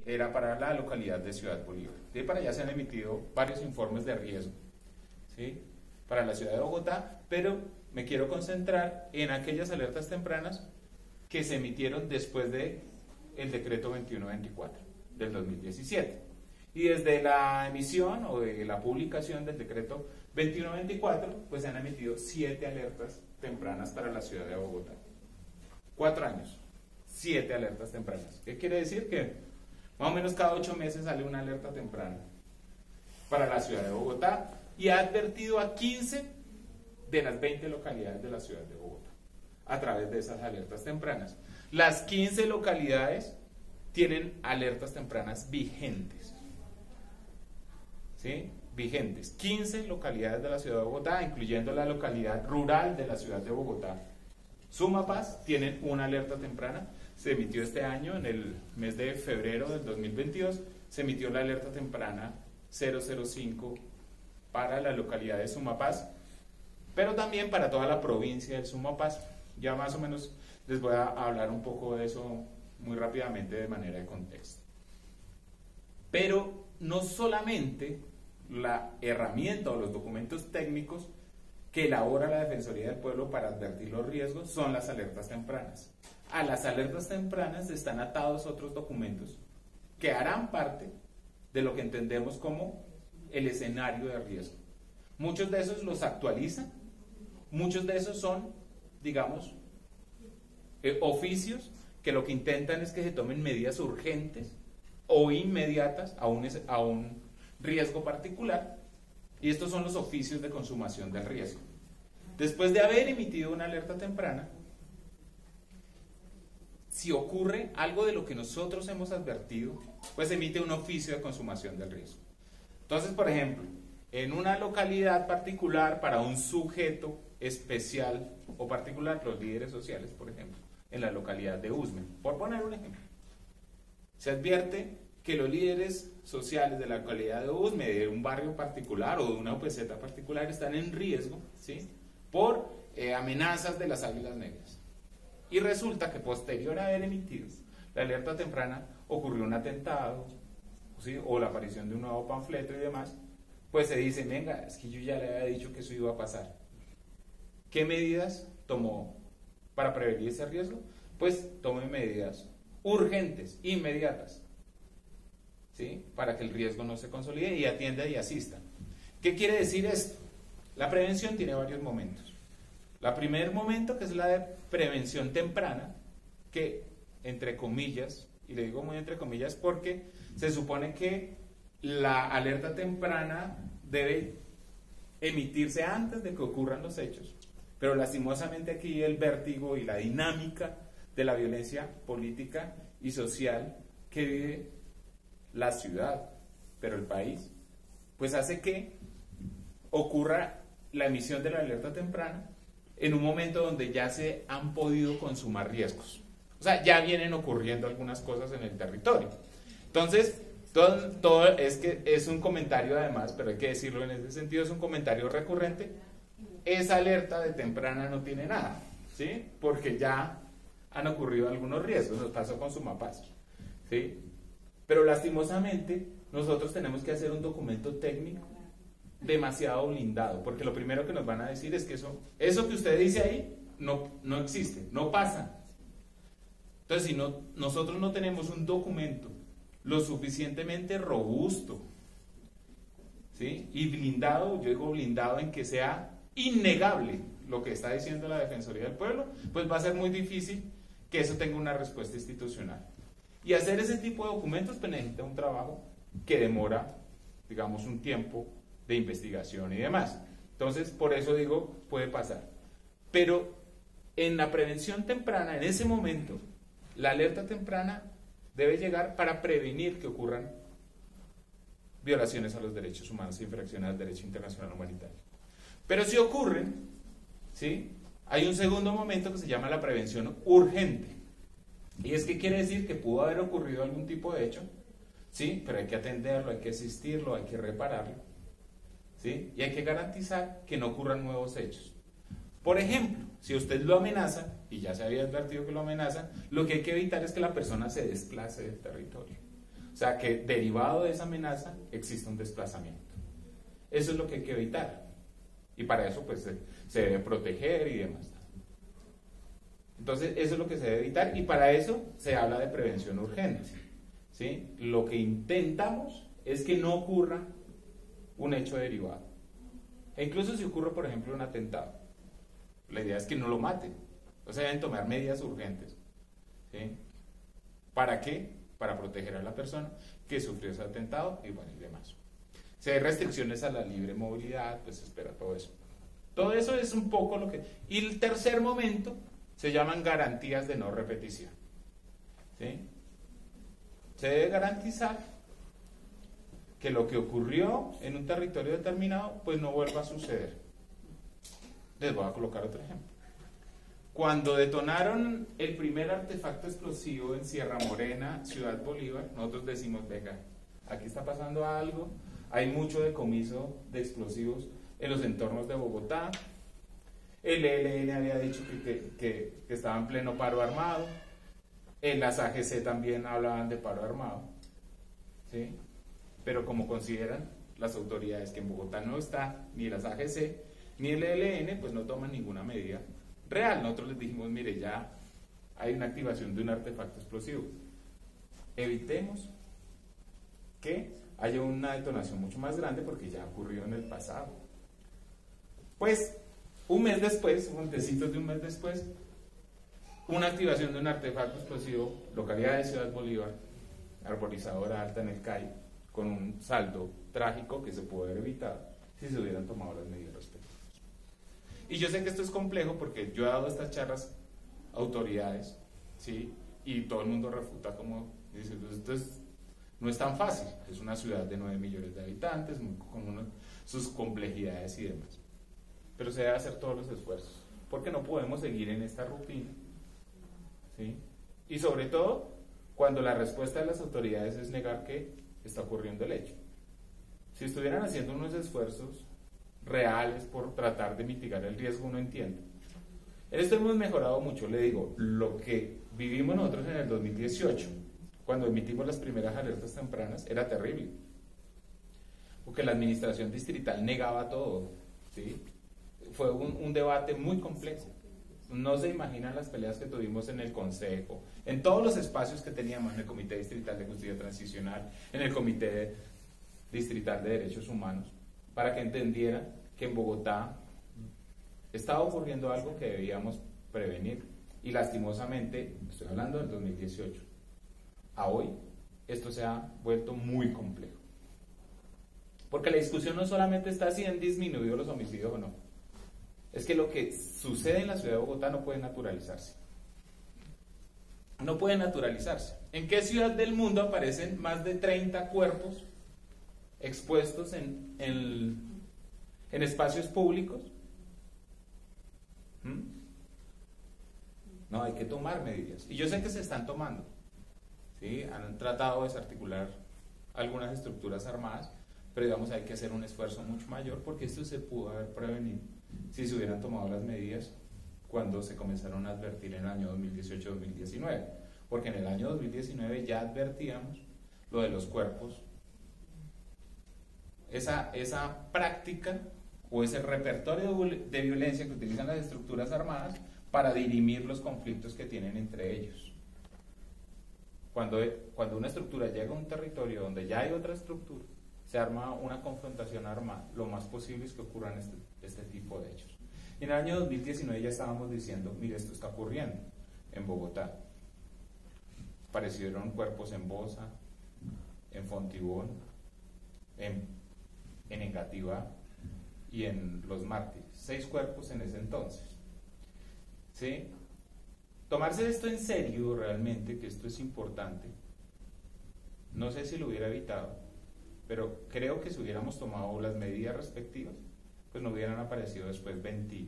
era para la localidad de Ciudad Bolívar. De para allá se han emitido varios informes de riesgo, ¿sí?, para la ciudad de Bogotá, pero me quiero concentrar en aquellas alertas tempranas que se emitieron después del decreto 2124 del 2017. Y desde la emisión o de la publicación del decreto 2124, pues se han emitido 7 alertas tempranas para la ciudad de Bogotá. 4 años, 7 alertas tempranas. ¿Qué quiere decir? Que más o menos cada 8 meses sale una alerta temprana para la ciudad de Bogotá y ha advertido a 15 de las 20 localidades de la ciudad de Bogotá a través de esas alertas tempranas. Las 15 localidades tienen alertas tempranas vigentes, ¿sí?, vigentes. 15 localidades de la ciudad de Bogotá, incluyendo la localidad rural de la ciudad de Bogotá, Sumapaz, tienen una alerta temprana. Se emitió este año, en el mes de febrero del 2022, se emitió la alerta temprana 005 para la localidad de Sumapaz, pero también para toda la provincia del Sumapaz. Ya más o menos les voy a hablar un poco de eso muy rápidamente de manera de contexto. Pero no solamente la herramienta o los documentos técnicos que elabora la Defensoría del Pueblo para advertir los riesgos son las alertas tempranas. A las alertas tempranas están atados otros documentos que harán parte de lo que entendemos como el escenario de riesgo. Muchos de esos los actualizan, muchos de esos son, digamos, oficios que lo que intentan es que se tomen medidas urgentes o inmediatas a un riesgo particular, y estos son los oficios de consumación del riesgo. Después de haber emitido una alerta temprana, si ocurre algo de lo que nosotros hemos advertido, pues emite un oficio de consumación del riesgo. Entonces, por ejemplo, en una localidad particular para un sujeto especial o particular, los líderes sociales, por ejemplo, en la localidad de Usme, por poner un ejemplo, se advierte que los líderes sociales de la localidad de Usme, de un barrio particular o de una UPZ particular, están en riesgo, ¿sí?, por amenazas de las águilas negras. Y resulta que posterior a haber emitido la alerta temprana ocurrió un atentado, ¿sí?, o la aparición de un nuevo panfleto y demás, pues se dice, venga, es que yo ya le había dicho que eso iba a pasar. ¿Qué medidas tomó para prevenir ese riesgo? Pues tome medidas urgentes, inmediatas, ¿sí?, para que el riesgo no se consolide y atienda y asista. ¿Qué quiere decir esto? La prevención tiene varios momentos. El primer momento, que es la de prevención temprana, que entre comillas, y le digo muy entre comillas porque se supone que la alerta temprana debe emitirse antes de que ocurran los hechos, pero lastimosamente aquí el vértigo y la dinámica de la violencia política y social que vive la ciudad, pero el país, pues hace que ocurra la emisión de la alerta temprana en un momento donde ya se han podido consumar riesgos. O sea, ya vienen ocurriendo algunas cosas en el territorio. Entonces, todo es que es un comentario además, pero hay que decirlo en ese sentido, es un comentario recurrente. Esa alerta de temprana no tiene nada, ¿sí?, porque ya han ocurrido algunos riesgos, nos pasó con Sumapaz, ¿sí? Pero lastimosamente nosotros tenemos que hacer un documento técnico demasiado blindado, porque lo primero que nos van a decir es que eso que usted dice ahí no existe, no pasa. Entonces, si nosotros no tenemos un documento lo suficientemente robusto, ¿sí?, y blindado, yo digo blindado en que sea innegable lo que está diciendo la Defensoría del Pueblo, pues va a ser muy difícil que eso tenga una respuesta institucional. Y hacer ese tipo de documentos pues necesita un trabajo que demora, digamos, un tiempo de investigación y demás. Entonces, por eso digo, puede pasar. Pero en la prevención temprana, en ese momento, la alerta temprana debe llegar para prevenir que ocurran violaciones a los derechos humanos e infracciones al derecho internacional humanitario. Pero si ocurren, ¿sí?, hay un segundo momento que se llama la prevención urgente. Y es que quiere decir que pudo haber ocurrido algún tipo de hecho, ¿sí?, pero hay que atenderlo, hay que asistirlo, hay que repararlo, ¿sí?, y hay que garantizar que no ocurran nuevos hechos. Por ejemplo, si usted lo amenaza, y ya se había advertido que lo amenaza, lo que hay que evitar es que la persona se desplace del territorio. O sea, que derivado de esa amenaza existe un desplazamiento. Eso es lo que hay que evitar. Y para eso pues se debe proteger y demás. Entonces eso es lo que se debe evitar y para eso se habla de prevención urgente. ¿Sí? Lo que intentamos es que no ocurra un hecho derivado. E incluso si ocurre, por ejemplo, un atentado, la idea es que no lo maten. O sea, deben tomar medidas urgentes. ¿Sí? ¿Para qué? Para proteger a la persona que sufrió ese atentado y bueno, y demás. Si hay restricciones a la libre movilidad, pues se espera todo eso. Todo eso es un poco lo que... Y el tercer momento se llaman garantías de no repetición. ¿Sí? Se debe garantizar que lo que ocurrió en un territorio determinado, pues no vuelva a suceder. Les voy a colocar otro ejemplo. Cuando detonaron el primer artefacto explosivo en Sierra Morena, Ciudad Bolívar, nosotros decimos, venga, aquí está pasando algo, hay mucho decomiso de explosivos en los entornos de Bogotá, el ELN había dicho que estaba en pleno paro armado, en las AGC también hablaban de paro armado, ¿sí? Pero como consideran las autoridades que en Bogotá no está ni las AGC ni el ELN, pues no toman ninguna medida real. Nosotros les dijimos, mire, ya hay una activación de un artefacto explosivo. Evitemos que haya una detonación mucho más grande porque ya ocurrió en el pasado. Pues, un mes después, montecitos de un mes después, una activación de un artefacto explosivo, localidad de Ciudad Bolívar, arborizadora alta en el CAI, con un saldo trágico que se pudo haber evitado si se hubieran tomado las medidas respectivas. Y yo sé que esto es complejo porque yo he dado estas charlas a autoridades, ¿sí? Y todo el mundo refuta como, dice, esto no es tan fácil, es una ciudad de 9 millones de habitantes, con sus complejidades y demás. Pero se debe hacer todos los esfuerzos, porque no podemos seguir en esta rutina, ¿sí? Y sobre todo, cuando la respuesta de las autoridades es negar que está ocurriendo el hecho. Si estuvieran haciendo unos esfuerzos reales por tratar de mitigar el riesgo, uno entiende. En esto hemos mejorado mucho, le digo, lo que vivimos nosotros en el 2018, cuando emitimos las primeras alertas tempranas, era terrible, porque la administración distrital negaba todo, ¿sí? Fue un debate muy complejo. No se imaginan las peleas que tuvimos en el Consejo, en todos los espacios que teníamos, en el Comité Distrital de Justicia Transicional, en el Comité Distrital de Derechos Humanos, para que entendieran que en Bogotá estaba ocurriendo algo que debíamos prevenir. Y lastimosamente, estoy hablando del 2018, a hoy, esto se ha vuelto muy complejo. Porque la discusión no solamente está si han disminuido los homicidios o no, es que lo que sucede en la ciudad de Bogotá no puede naturalizarse. No puede naturalizarse. ¿En qué ciudad del mundo aparecen más de 30 cuerpos expuestos en espacios públicos? No, hay que tomar medidas. Y yo sé que se están tomando. ¿Sí? Han tratado de desarticular algunas estructuras armadas, pero digamos hay que hacer un esfuerzo mucho mayor porque esto se pudo haber prevenido si se hubieran tomado las medidas cuando se comenzaron a advertir en el año 2018-2019, porque en el año 2019 ya advertíamos lo de los cuerpos, esa práctica o ese repertorio de violencia que utilizan las estructuras armadas para dirimir los conflictos que tienen entre ellos. Cuando una estructura llega a un territorio donde ya hay otra estructura, se arma una confrontación armada, lo más posible es que ocurran este tipo de hechos. Y en el año 2019 ya estábamos diciendo, mire, esto está ocurriendo en Bogotá. Aparecieron cuerpos en Bosa, en Fontibón, en Engativá y en Los Mártires. 6 cuerpos en ese entonces. ¿Sí? Tomarse esto en serio realmente, que esto es importante, no sé si lo hubiera evitado, pero creo que si hubiéramos tomado las medidas respectivas, pues no hubieran aparecido después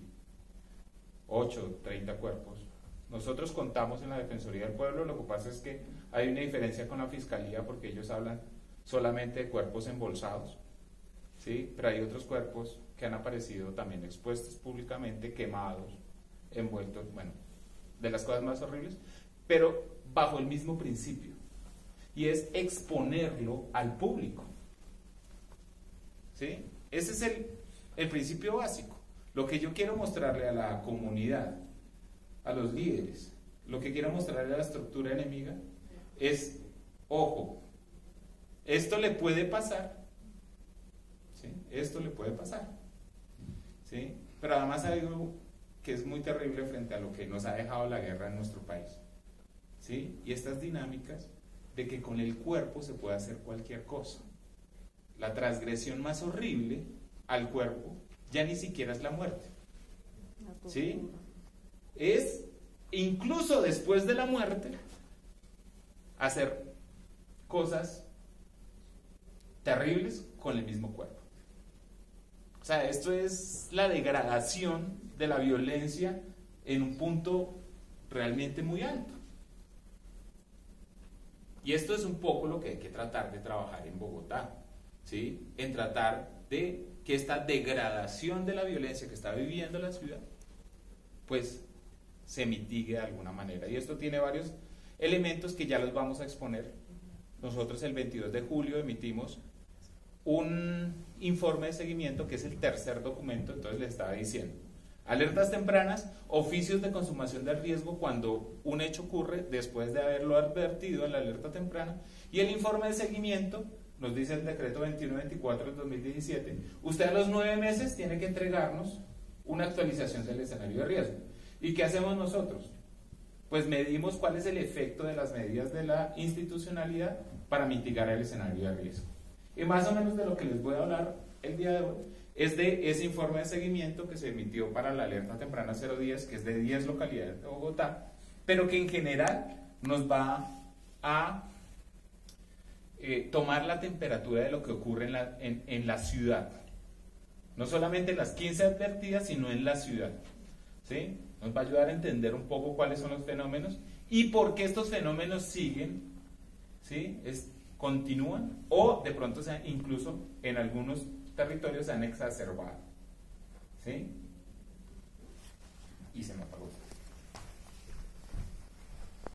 28, 30 cuerpos. Nosotros contamos en la Defensoría del Pueblo, lo que pasa es que hay una diferencia con la Fiscalía porque ellos hablan solamente de cuerpos embolsados, ¿sí? Pero hay otros cuerpos que han aparecido también expuestos públicamente, quemados, envueltos, bueno, de las cosas más horribles, pero bajo el mismo principio. y es exponerlo al público. ¿Sí? Ese es el principio básico. Lo que yo quiero mostrarle a la comunidad, a los líderes, lo que quiero mostrarle a la estructura enemiga es, ojo, esto le puede pasar, ¿sí? Esto le puede pasar, ¿sí? Pero además hay algo que es muy terrible frente a lo que nos ha dejado la guerra en nuestro país, ¿sí? Y estas dinámicas de que con el cuerpo se puede hacer cualquier cosa. La transgresión más horrible al cuerpo ya ni siquiera es la muerte, ¿sí? Es incluso después de la muerte hacer cosas terribles con el mismo cuerpo. O sea, esto es la degradación de la violencia en un punto realmente muy alto. Y esto es un poco lo que hay que tratar de trabajar en Bogotá, ¿sí? En tratar de que esta degradación de la violencia que está viviendo la ciudad, pues se mitigue de alguna manera. Y esto tiene varios elementos que ya los vamos a exponer. Nosotros el 22 de julio emitimos un informe de seguimiento que es el tercer documento. Entonces les estaba diciendo: alertas tempranas, oficios de consumación del riesgo cuando un hecho ocurre después de haberlo advertido en la alerta temprana, y el informe de seguimiento nos dice el decreto 2124 del 2017, usted a los 9 meses tiene que entregarnos una actualización del escenario de riesgo. ¿Y qué hacemos nosotros? Pues medimos cuál es el efecto de las medidas de la institucionalidad para mitigar el escenario de riesgo. Y más o menos de lo que les voy a hablar el día de hoy es de ese informe de seguimiento que se emitió para la alerta temprana 010, que es de 10 localidades de Bogotá, pero que en general nos va a tomar la temperatura de lo que ocurre en la ciudad. No solamente en las 15 advertidas, sino en la ciudad, ¿sí? Nos va a ayudar a entender un poco cuáles son los fenómenos y por qué estos fenómenos siguen, ¿sí? Continúan o de pronto incluso en algunos territorios se han exacerbado, ¿sí? Y se me apagó.